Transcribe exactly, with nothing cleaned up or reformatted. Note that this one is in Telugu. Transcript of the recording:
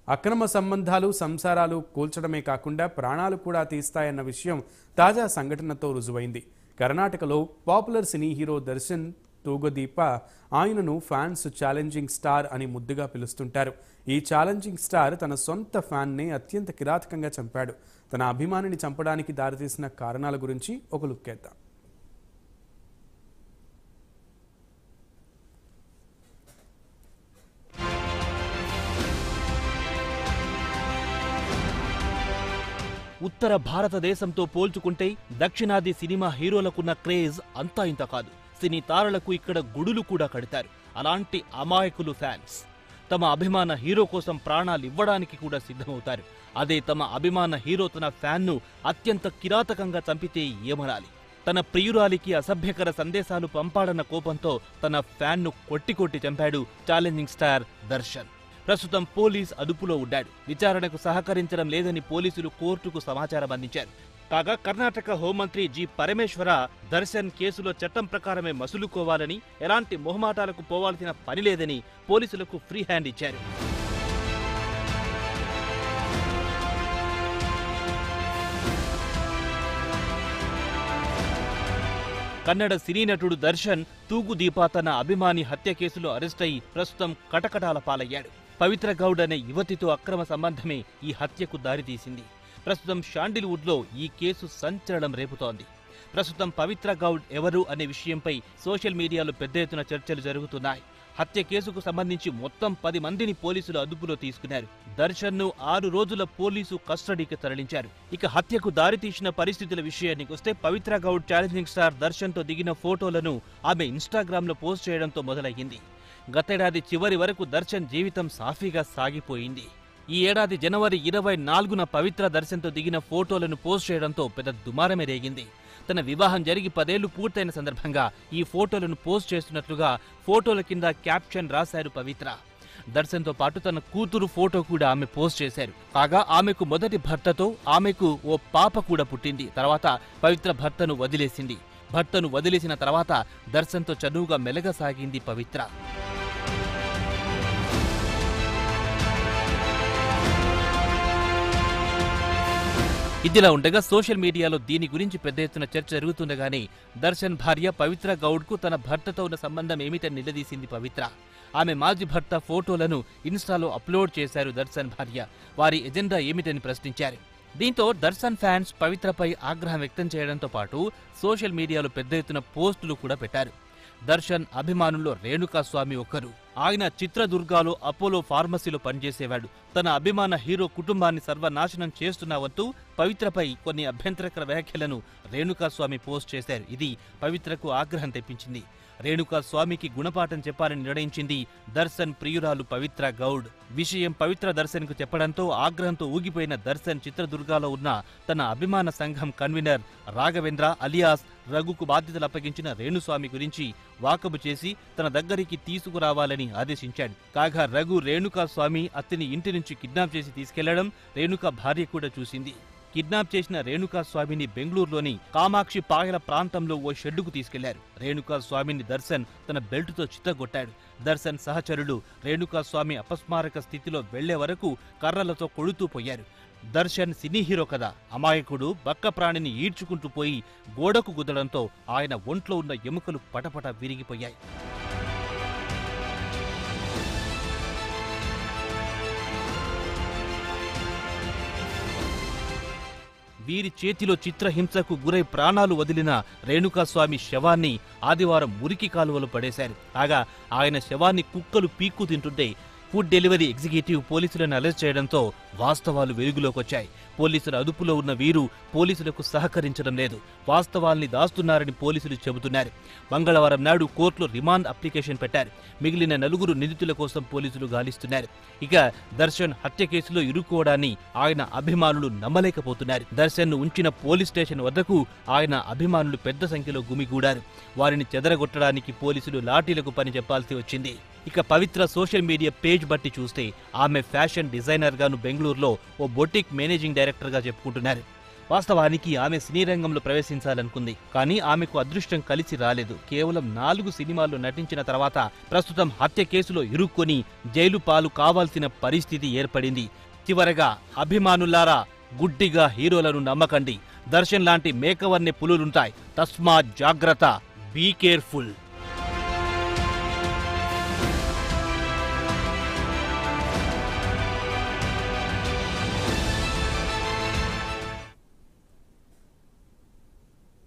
అక్రమ సంబంధాలు సంసారాలు కూల్చడమే కాకుండా ప్రాణాలు కూడా తీస్తాయన్న విషయం తాజా సంఘటనతో రుజువైంది. కర్ణాటకలో popular cine hero Darshan Thoogudeepa ఆయనను ఫ్యాన్స్ ఛాలెంజింగ్ స్టార్ అని ముద్దుగా పిలుస్తుంటారు. ఈ ఛాలెంజింగ్ స్టార్ తన సొంత ఫ్యాన్నే అత్యంత కిరాతకంగా చంపాడు. తన అభిమానిని చంపడానికి దారితీసిన కారణాల గురించి ఒక లుక్కేద్దాం. ఉత్తర భారతదేశంతో పోల్చుకుంటే దక్షిణాది సినిమా హీరోలకున్న క్రేజ్ అంతా ఇంత కాదు. సినీ తారలకు ఇక్కడ గుడులు కూడా కడతారు. అలాంటి అమాయకులు ఫ్యాన్స్ తమ అభిమాన హీరో కోసం ప్రాణాలు ఇవ్వడానికి కూడా సిద్ధమవుతారు. అదే తమ అభిమాన హీరో తన ఫ్యాన్ను అత్యంత కిరాతకంగా చంపితే ఏమనాలి? తన ప్రియురాలికి అసభ్యకర సందేశాలు పంపాడన్న కోపంతో తన ఫ్యాన్ను కొట్టి కొట్టి చంపాడు ఛాలెంజింగ్ స్టార్ దర్శన్. ప్రస్తుతం పోలీస్ అదుపులో ఉన్నాడు. విచారణకు సహకరించడం లేదని పోలీసులు కోర్టుకు సమాచారం అందించారు. కాగా కర్ణాటక హోంమంత్రి జి పరమేశ్వర దర్శన్ కేసులో చట్టం ప్రకారమే మసులుకోవాలని, ఎలాంటి మొహమాటాలకు పోవాల్సిన పని లేదని పోలీసులకు ఫ్రీ హ్యాండ్ ఇచ్చారు. కన్నడ సినీ నటుడు దర్శన్ తూగుదీప తన అభిమాని హత్య కేసులో అరెస్ట్ అయి ప్రస్తుతం కటకటాల పాలయ్యాడు. పవిత్ర గౌడ్ అనే యువతితో అక్రమ సంబంధమే ఈ హత్యకు దారితీసింది. ప్రస్తుతం శాండిల్వుడ్ లో ఈ కేసు సంచలనం రేపుతోంది. ప్రస్తుతం పవిత్ర గౌడ్ ఎవరు అనే విషయంపై సోషల్ మీడియాలో పెద్ద ఎత్తున చర్చలు జరుగుతున్నాయి. హత్య కేసుకు సంబంధించి మొత్తం పది మందిని పోలీసులు అదుపులో తీసుకున్నారు. దర్శన్ ను ఆరు రోజుల పోలీసు కస్టడీకి తరలించారు. ఇక హత్యకు దారితీసిన పరిస్థితుల విషయానికి వస్తే పవిత్ర గౌడ్ ఛాలెంజింగ్ స్టార్ దర్శన్ తో దిగిన ఫోటోలను ఆమె ఇన్స్టాగ్రామ్ లో పోస్ట్ చేయడంతో మొదలయ్యింది. గతేడాది చివరి వరకు దర్శన్ జీవితం సాఫీగా సాగిపోయింది. ఈ ఏడాది జనవరి ఇరవై నాలుగున పవిత్ర దర్శన్తో దిగిన ఫోటోలను పోస్ట్ చేయడంతో పెద్ద దుమారమే రేగింది. తన వివాహం జరిగి పదేళ్లు పూర్తయిన సందర్భంగా ఈ ఫోటోలను పోస్ట్ చేస్తున్నట్లుగా ఫోటోల కింద క్యాప్షన్ రాశారు పవిత్ర. దర్శన్తో పాటు తన కూతురు ఫోటో కూడా ఆమె పోస్ట్ చేశారు. కాగా ఆమెకు మొదటి భర్తతో ఆమెకు ఓ పాప కూడా పుట్టింది. తర్వాత పవిత్ర భర్తను వదిలేసింది. భర్తను వదిలేసిన తర్వాత దర్శన్తో చనువుగా మెలగసాగింది పవిత్ర. ఇదిలా ఉండగా సోషల్ మీడియాలో దీని గురించి పెద్ద ఎత్తున చర్చ జరుగుతుండగానే దర్శన్ భార్య పవిత్ర గౌడ్ కు తన భర్తతో ఉన్న సంబంధం ఏమిటని నిలదీసింది పవిత్ర. ఆమె మాజీ భర్త ఫోటోలను ఇన్స్టాలో అప్లోడ్ చేశారు దర్శన్ భార్య. వారి ఎజెండా ఏమిటని ప్రశ్నించారు. దీంతో దర్శన్ ఫ్యాన్స్ పవిత్రపై ఆగ్రహం వ్యక్తం చేయడంతో పాటు సోషల్ మీడియాలో పెద్ద ఎత్తున పోస్టులు కూడా పెట్టారు. దర్శన్ అభిమానుల్లో రేణుకా స్వామి ఒకరు. ఆయన చిత్రదుర్గాలో అపోలో ఫార్మసీలో పనిచేసేవాడు. తన అభిమాన హీరో కుటుంబాన్ని సర్వనాశనం చేస్తున్నావంటూ పవిత్రపై కొన్ని అభ్యంతరకర వ్యాఖ్యలను రేణుకా స్వామి పోస్ట్ చేశారు. ఇది పవిత్రకు ఆగ్రహం తెప్పించింది. రేణుకా స్వామికి గుణపాఠం చెప్పాలని నిర్ణయించింది దర్శన్ ప్రియురాలు పవిత్ర గౌడ్. విషయం పవిత్ర దర్శన్ కు చెప్పడంతో ఆగ్రహంతో ఊగిపోయిన దర్శన్ చిత్రదుర్గాలో ఉన్న తన అభిమాన సంఘం కన్వీనర్ రాఘవేంద్ర అలియాస్ రఘుకు బాధ్యతలు అప్పగించిన రేణుస్వామి గురించి వాకబు చేసి తన దగ్గరికి తీసుకురావాలని ఆదేశించాడు. కాగా రఘు రేణుకా స్వామి అతని ఇంటి నుంచి కిడ్నాప్ చేసి తీసుకెళ్లడం రేణుకా భార్య కూడా చూసింది. కిడ్నాప్ చేసిన రేణుకా స్వామిని బెంగళూరులోని కామాక్షి పాయల ప్రాంతంలో ఓ షెడ్డుకు తీసుకెళ్లారు. రేణుకా స్వామిని దర్శన్ తన బెల్టుతో చిత్తగొట్టాడు. దర్శన్ సహచరులు రేణుకా స్వామి అపస్మారక స్థితిలో వెళ్లే వరకు కర్రలతో కొడుతూ పోయారు. దర్శన్ సినీ హీరో కదా, అమాయకుడు బక్క ప్రాణిని ఈడ్చుకుంటూ పోయి గోడకు గుద్దడంతో ఆయన ఒంట్లో ఉన్న ఎముకలు పటపట విరిగిపోయాయి. వీరి చేతిలో చిత్రహింసకు గురై ప్రాణాలు వదిలిన రేణుకాస్వామి శవాన్ని ఆదివారం మురికి కాలువలో పడేశారు. కాగా ఆయన శవాన్ని కుక్కలు పీక్కు తింటుంటే ఫుడ్ డెలివరీ ఎగ్జిక్యూటివ్ పోలీసులను అరెస్ట్ చేయడంతో వాస్తవాలు వెలుగులోకొచ్చాయి. పోలీసుల అదుపులో ఉన్న వీరు పోలీసులకు సహకరించడం లేదు, వాస్తవాల్ని దాస్తున్నారని పోలీసులు చెబుతున్నారు. మంగళవారం నాడు కోర్టులో రిమాండ్ అప్లికేషన్ పెట్టారు. మిగిలిన నలుగురు నిందితుల కోసం పోలీసులు గాలిస్తున్నారు. ఇక దర్శన్ హత్య కేసులో ఇరుక్కోవడాన్ని ఆయన అభిమానులు నమ్మలేకపోతున్నారు. దర్శన్ ను ఉంచిన పోలీస్ స్టేషన్ వద్దకు ఆయన అభిమానులు పెద్ద సంఖ్యలో గుమిగూడారు. వారిని చెదరగొట్టడానికి పోలీసులు లాఠీలకు పని చెప్పాల్సి వచ్చింది. ఇక పవిత్ర సోషల్ మీడియా పేజ్ బట్టి చూస్తే ఆమె ఫ్యాషన్ డిజైనర్ గాను బెంగళూరులో ఓ బొటిక్ మేనేజింగ్ డైరెక్టర్ గా చెప్పుకుంటున్నారు. వాస్తవానికి ఆమె సినీ రంగంలో ప్రవేశించాలనుకుంది, కానీ ఆమెకు అదృష్టం కలిసి రాలేదు. కేవలం నాలుగు సినిమాల్లో నటించిన తర్వాత ప్రస్తుతం హత్య కేసులో ఇరుక్కొని జైలు పాలు కావాల్సిన పరిస్థితి ఏర్పడింది. చివరగా అభిమానులారా, గుడ్డిగా హీరోలను నమ్మకండి. దర్శన్ లాంటి మేకవర్ని పులులుంటాయి, తస్మాత్ జాగ్రత్త, బీ కేర్ఫుల్.